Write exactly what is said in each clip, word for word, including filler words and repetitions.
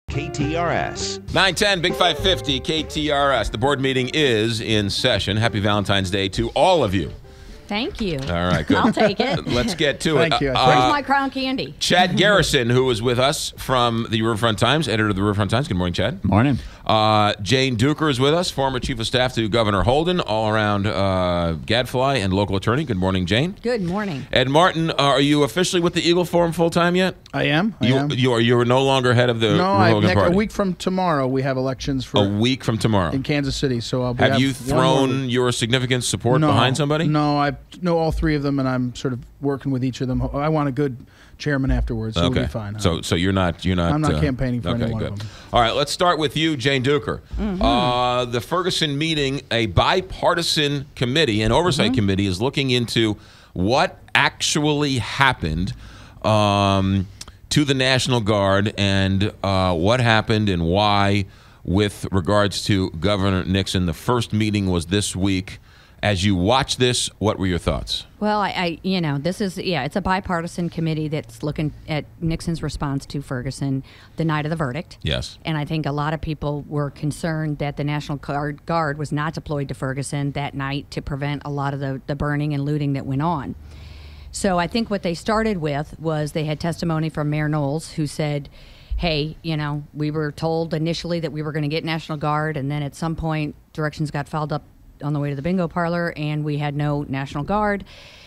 K T R S. nine ten, Big five fifty, K T R S. The board meeting is in session. Happy Valentine's Day to all of you. Thank you. All right, good. I'll take it. Let's get to Thank it. you. Uh, Where's my crown candy? Chad Garrison, who is with us from the Riverfront Times, editor of the Riverfront Times. Good morning, Chad. Morning. Uh, Jane Duker is with us, former chief of staff to Governor Holden, all-around uh, gadfly and local attorney. Good morning, Jane. Good morning. Ed Martin, uh, are you officially with the Eagle Forum full-time yet? I am. I You, am. you are you are no longer head of the no, I, Republican next, Party. a week from tomorrow we have elections for A week from tomorrow. in Kansas City. So I'll be. Have you one more thrown week. your significant support no, behind somebody? No, I know all three of them, and I'm sort of working with each of them. I want a good chairman afterwards, so Okay. we'll be fine. So, so you're not, you're not. I'm not uh, campaigning for okay, any one good. of them. All right, let's start with you, Jane Duker. Mm-hmm. Uh, the Ferguson meeting, a bipartisan committee, an oversight Mm-hmm. committee, is looking into what actually happened um, to the National Guard and uh, what happened and why, with regards to Governor Nixon. The first meeting was this week. As you watch this, what were your thoughts? Well, I, I, you know, this is, yeah, it's a bipartisan committee that's looking at Nixon's response to Ferguson the night of the verdict. Yes. And I think a lot of people were concerned that the National Guard, Guard was not deployed to Ferguson that night to prevent a lot of the, the burning and looting that went on. So I think what they started with was they had testimony from Mayor Knowles, who said, hey, you know, we were told initially that we were going to get National Guard, and then at some point directions got fouled up on the way to the bingo parlor, and we had no National Guard.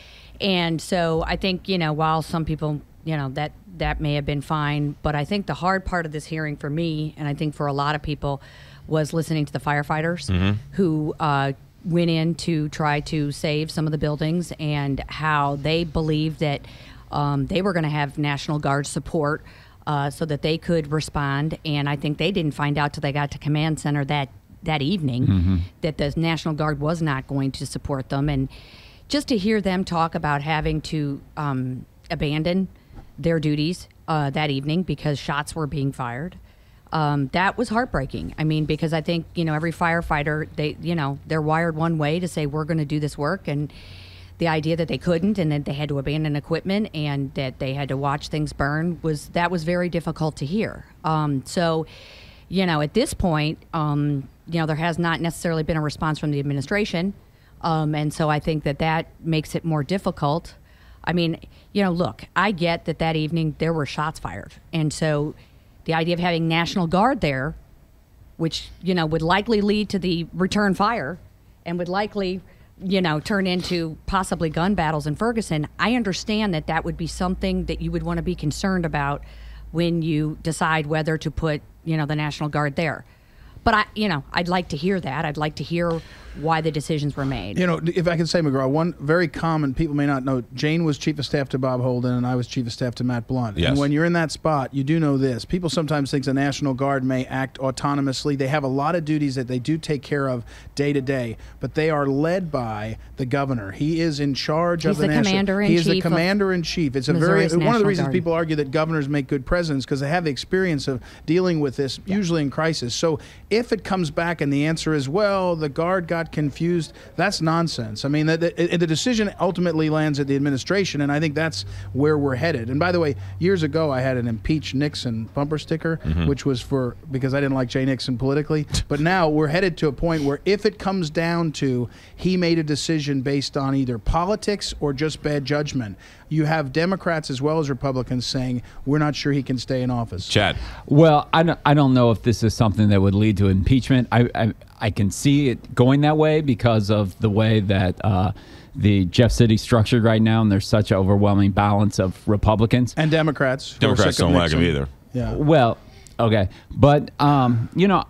And so I think, you know, while some people, you know, that that may have been fine, but I think the hard part of this hearing for me, and I think for a lot of people, was listening to the firefighters Mm-hmm. who uh, went in to try to save some of the buildings, and how they believed that um, they were going to have National Guard support uh, so that they could respond. And I think they didn't find out till they got to command center that that evening Mm-hmm. that the National Guard was not going to support them. And just to hear them talk about having to um, abandon their duties uh, that evening because shots were being fired, um, that was heartbreaking. I mean, because I think, you know, every firefighter, they, you know, they're wired one way to say, we're going to do this work. And the idea that they couldn't, and that they had to abandon equipment, and that they had to watch things burn, was, that was very difficult to hear. Um, so, you know, at this point, um, you know, there has not necessarily been a response from the administration. Um, and so I think that that makes it more difficult. I mean, you know, look, I get that that evening there were shots fired. And so the idea of having National Guard there, which, you know, would likely lead to the return fire and would likely, you know, turn into possibly gun battles in Ferguson, I understand that that would be something that you would want to be concerned about when you decide whether to put, you know, the National Guard there. But I, you know, I'd like to hear that. I'd like to hear why the decisions were made. You know, if I can say, McGraw, one very common, people may not know, Jane was chief of staff to Bob Holden, and I was chief of staff to Matt Blunt. Yes. And when you're in that spot, you do know this. People sometimes think the National Guard may act autonomously. They have a lot of duties that they do take care of day to day, but they are led by the governor. He is in charge He's of the, the national. commander-in-chief He is the of commander-in-chief. It's a Missouri's very one of the National reasons Guard. people argue that governors make good presidents, because they have the experience of dealing with this, usually in crisis. So if it comes back and the answer is, well, the Guard got confused, that's nonsense. I mean, the, the, the decision ultimately lands at the administration, and I think that's where we're headed. And by the way, years ago, I had an impeach Nixon bumper sticker, Mm-hmm. which was for, because I didn't like Jay Nixon politically. But now we're headed to a point where if it comes down to he made a decision based on either politics or just bad judgment, you have Democrats as well as Republicans saying, we're not sure he can stay in office. Chad. Well, I don't, I don't know if this is something that would lead to impeachment. I, I, I can see it going that way because of the way that uh, the Jeff City's structured right now, and there's such an overwhelming balance of Republicans. And Democrats. who are Democrats sick of don't like him Nixon. either. Yeah. Well, okay. But, um, you know,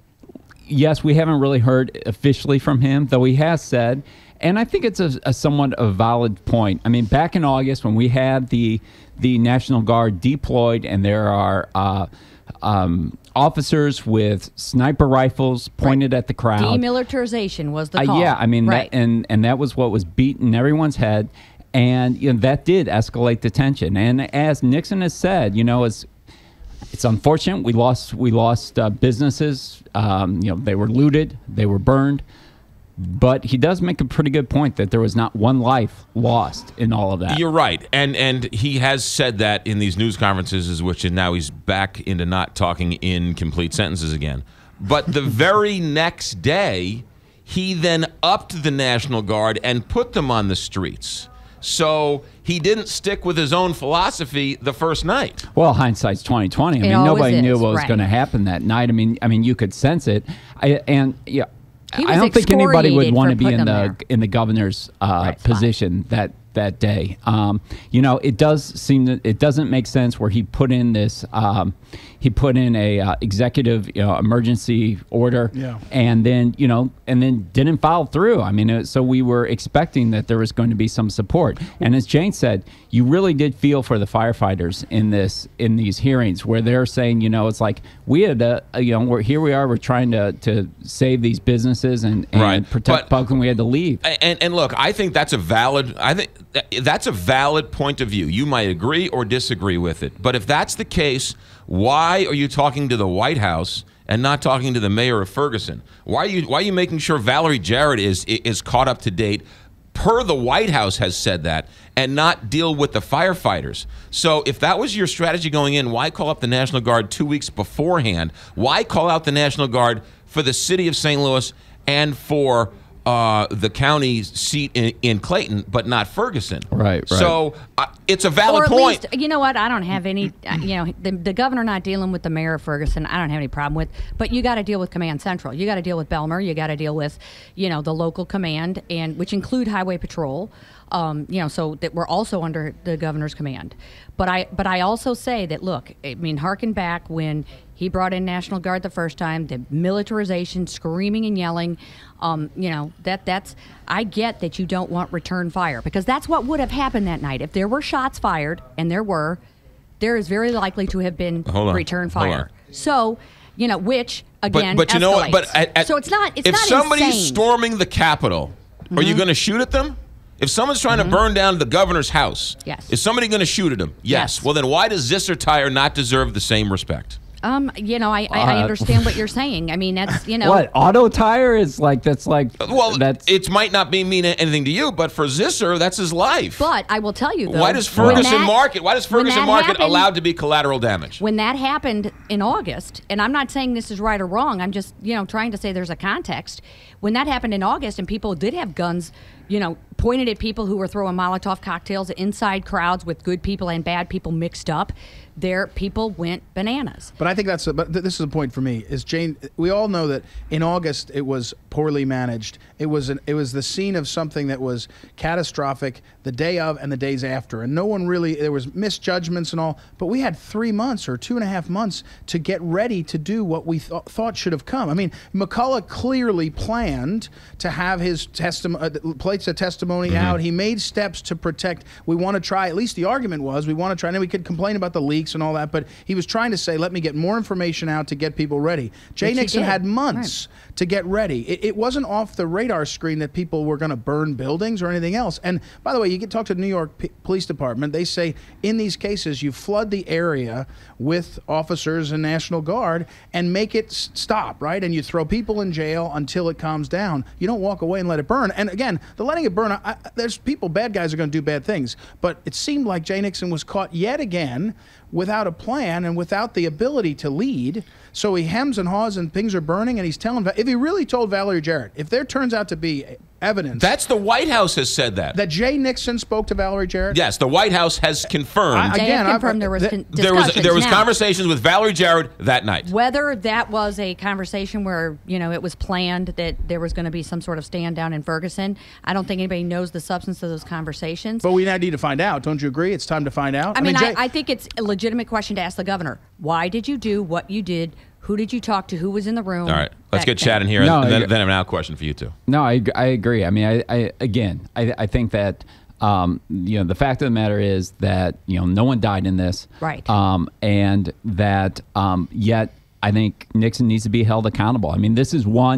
yes, we haven't really heard officially from him, though he has said, and I think it's a, a somewhat a valid point. I mean, back in August when we had the the National Guard deployed, and there are uh, um, officers with sniper rifles pointed at the crowd. Demilitarization was the Uh, call. yeah, I mean, right. that, and and that was what was beating everyone's head, and you know that did escalate the tension. And as Nixon has said, you know, it's it's unfortunate we lost we lost uh, businesses. Um, you know, they were looted, they were burned, But he does make a pretty good point that there was not one life lost in all of that. You're right, and and he has said that in these news conferences, which and now he's back into not talking in complete sentences again. But the very next day, he then upped the National Guard and put them on the streets. So he didn't stick with his own philosophy the first night. Well, hindsight's twenty twenty. I It mean, always nobody knew is, what was right. going to happen that night. I mean, I mean, you could sense it. I, and yeah, He I was don't think anybody would excoriated want to for be putting in them the there. in the governor's uh, Right spot. position that that day. Um, you know, it does seem that it doesn't make sense where he put in this. Um, he put in a uh, executive you know, emergency order, Yeah. and then you know, and then didn't follow through. I mean, it, so we were expecting that there was going to be some support. And as Jane said, you really did feel for the firefighters in this in these hearings where they're saying, you know, it's like we had, a, a, you know, we're here we are, we're trying to to save these businesses and, and Right. protect But- public, and we had to leave. And and look, I think that's a valid. I think that- that's a valid point of view. You might agree or disagree with it, but if that's the case, why are you talking to the White House and not talking to the mayor of Ferguson? Why are you Why are you making sure Valerie Jarrett is is caught up to date? Per the White House has said that, and not deal with the firefighters. So if that was your strategy going in, why call up the National Guard two weeks beforehand? Why call out the National Guard for the city of Saint Louis and for uh, the county seat in, in Clayton, but not Ferguson? Right, right. So uh, it's a valid Or at point. least, you know what? I don't have any, uh, you know, the, the governor not dealing with the mayor of Ferguson, I don't have any problem with. But you got to deal with Command Central. You got to deal with Belmer. You got to deal with, you know, the local command, and which include Highway Patrol. Um, you know, so that we're also under the governor's command. But I, but I also say that look, I mean, harken back when he brought in National Guard the first time, the militarization, screaming and yelling. Um, you know, that that's, I get that you don't want return fire, because that's what would have happened that night. If there were shots fired, and there were, there is very likely to have been Hold on, return hold fire. on. So, you know, which again, but but you know what? escalates. But at, at- so it's not. It's if not somebody's insane. storming the Capitol, are you going to shoot at them? If someone's trying to burn down the governor's house, Yes. is somebody going to shoot at him? Yes. Yes. Well, then why does Zisser Tire not deserve the same respect? Um, you know, I, I, I Uh, understand what you're saying. I mean, that's you know. What auto tire is like? That's like Well, that's it might not be mean anything to you, but for Zisser, that's his life. But I will tell you though. why does when Ferguson that- Market? Why does when Ferguson that Market happened- allowed to be collateral damage? When that happened in August, and I'm not saying this is right or wrong, I'm just, you know, trying to say there's a context. When that happened in August and people did have guns, you know, pointed at people who were throwing Molotov cocktails inside crowds with good people and bad people mixed up, there people went bananas. But I think that's. A, but th- this is a point for me. Is Jane? We all know that in August it was poorly managed. It was an. It was the scene of something that was catastrophic the day of and the days after, and no one really. There was misjudgments and all. But we had three months or two and a half months to get ready to do what we th- thought should have come. I mean, McCullough clearly planned to have his testimony, uh, plates of testimony out. He made steps to protect. We want to try. At least the argument was we want to try. And then we could complain about the leaks and all that, but he was trying to say, let me get more information out to get people ready. Jay Which he Nixon did. had months to get ready. It, it wasn't off the radar screen that people were going to burn buildings or anything else. And by the way, you can talk to the New York P- Police Department. They say in these cases, you flood the area with officers and National Guard and make it s- stop, right? And you throw people in jail until it calms down. You don't walk away and let it burn. And again, the letting it burn, I, I, there's people, bad guys are going to do bad things. But it seemed like Jay Nixon was caught yet again without a plan and without the ability to lead. So he hems and haws and things are burning, and he's telling, if he really told Valerie Jarrett, if there turns out to be evidence That's the White House has said that. that Jay Nixon spoke to Valerie Jarrett, yes, the White House has confirmed. I- They Again, have confirmed I've- there was th- con- there was discussions. there was Now, conversations with Valerie Jarrett that night. whether that was a conversation where, you know, it was planned that there was going to be some sort of stand down in Ferguson, I don't think anybody knows the substance of those conversations. but we now need to find out. Don't you agree? It's time to find out. I mean, Jay- I, I think it's a legitimate question to ask the governor. Why did you do what you did? Who did you talk to? Who was in the room? All right, let's That get thing. Chad in here, No, and then, I- then I have an out question for you too. No, I, I agree. I mean, I, I again, I, I think that um, you know the fact of the matter is that you know no one died in this, Right. Um, and that um, yet I think Nixon needs to be held accountable. I mean, this is one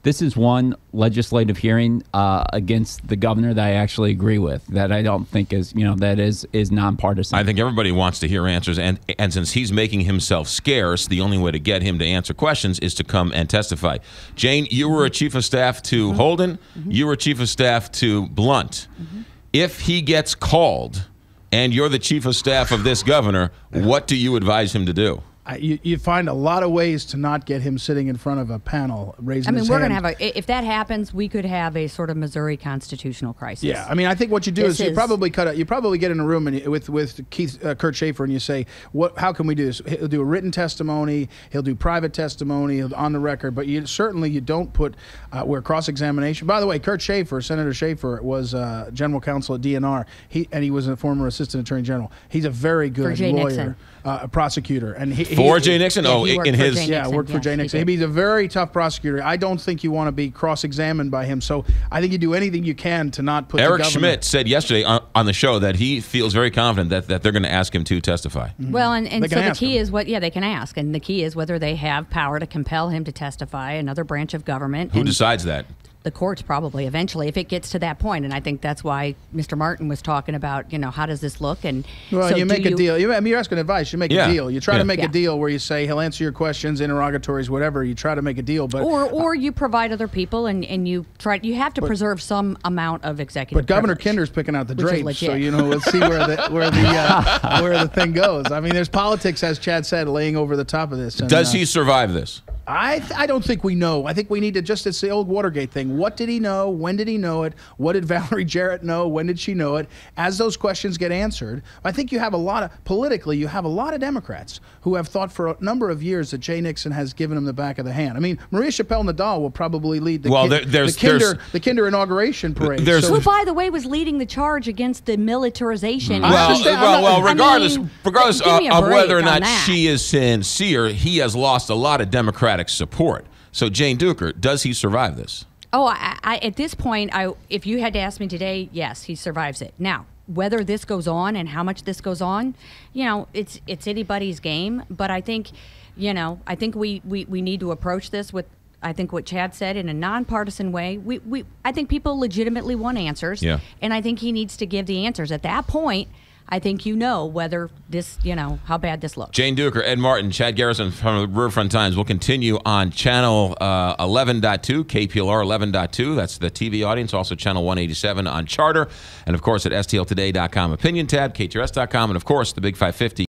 this is one legislative hearing uh, against the governor that I actually agree with, that I don't think is, you know, that is is nonpartisan. I think everybody wants to hear answers, and and since he's making himself scarce, the only way to get him to answer questions is to come and testify. Jane, you were a chief of staff to mm-hmm. Holden. Mm-hmm. You were chief of staff to Blunt. Mm-hmm. If he gets called and you're the chief of staff of this governor, what do you advise him to do? I, you, you find a lot of ways to not get him sitting in front of a panel raising I mean, his we're hand. going to have a, if that happens, we could have a sort of Missouri constitutional crisis. Yeah, I mean, I think what you do This is you is- probably cut out, you probably get in a room and you, with with Keith uh, Kurt Schaefer and you say, what? How can we do this? He'll do a written testimony. He'll do private testimony he'll, on the record. But you certainly you don't put uh, where cross examination. By the way, Kurt Schaefer, Senator Schaefer, was uh, general counsel at D N R. He and he was a former assistant attorney general. He's a very good Jay lawyer, Nixon. uh, prosecutor, and he, For he, Jay Nixon? Yeah, oh, he worked in for his. Jay Yeah, Nixon, worked for yes, Jay he Nixon. did. He's a very tough prosecutor. I don't think you want to be cross-examined by him. So I think you do anything you can to not put Eric the governor. Schmidt said yesterday on, on the show that he feels very confident that, that they're going to ask him to testify. Well, and, and They so can the ask key him. is what, yeah, they can ask. And the key is whether they have power to compel him to testify, another branch of government. Who and decides that? the courts probably eventually, if it gets to that point. And I think that's why Mister Martin was talking about, you know, how does this look? And Well, so you do make a you- deal. You, I mean, you're asking advice. You make Yeah. a deal. You try Yeah. to make Yeah. a deal where you say he'll answer your questions, interrogatories, whatever. You try to make a deal, but Or, or you provide other people, and, and you try. You have to preserve some amount of executive. but Governor privilege. Kinder's picking out the Which is drapes, so legit. you know, let's see where the where the uh, where the thing goes. I mean, there's politics, as Chad said, laying over the top of this. And, Does uh, he survive this? I th- I don't think we know. I think we need to just, it's the old Watergate thing. What did he know? When did he know it? What did Valerie Jarrett know? When did she know it? As those questions get answered, I think you have a lot of, politically, you have a lot of Democrats who have thought for a number of years that Jay Nixon has given them the back of the hand. I mean, Maria Chappelle Nadal will probably lead the, Well, kin- there- there's- the, kinder, there's- the kinder inauguration parade. there's- Who, So- by the way, was leading the charge against the militarization. I Well, understand. I'm well, not- well. I Regardless, mean, regardless give me of, a of whether or break on not that. she is sincere, he has lost a lot of Democratic support. So, Jane Duker, does he survive this? Oh, I, I, at this point, I if you had to ask me today, yes, he survives it. Now, whether this goes on and how much this goes on, you know, it's it's anybody's game. But I think, you know, I think we, we, we need to approach this with, I think what Chad said, in a nonpartisan way. We, we I think people legitimately want answers. Yeah. And I think he needs to give the answers. At that point, I think you know whether this, you know, how bad this looks. Jane Duker, Ed Martin, Chad Garrison from the Riverfront Times. We'll continue on channel uh, eleven point two, K P L R eleven point two. That's the T V audience. Also channel one eighty-seven on Charter. And, of course, at S T L today dot com. Opinion tab, K T R S dot com. And, of course, the Big five fifty.